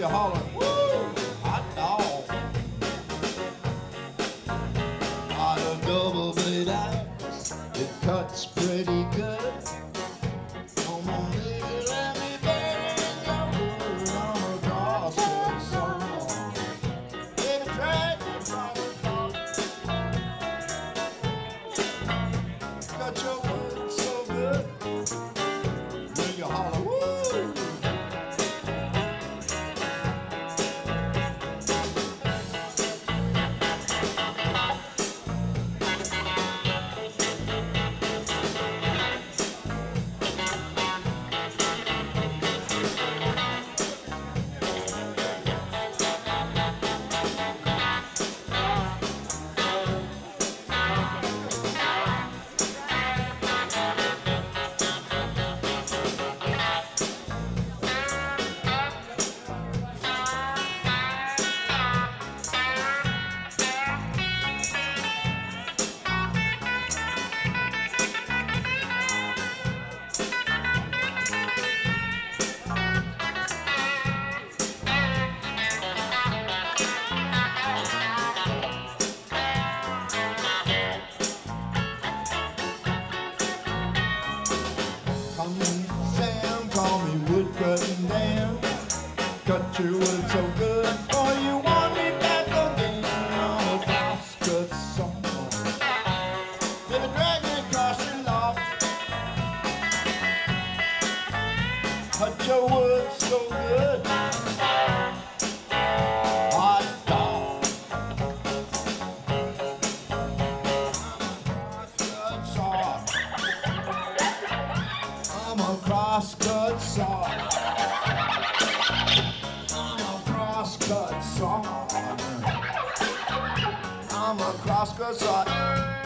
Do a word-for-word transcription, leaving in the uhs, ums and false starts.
holler, woo, hot dog. On a double blade axe, it cuts pretty good. Come on, baby, let me burn your wood on a crosscut saw. Baby, drag me from the top. Cut your wood so good. When you holler, woo. Sam, call me wood cutting Dan. Cut your wood so good, boy, you want me back again on a crosscut saw. Baby, drag me across your lawn. Cut your wood so good. Hot dog. I'm a crosscut saw. I'm a crosscut saw. I'm a crosscut saw. I'm a crosscut saw.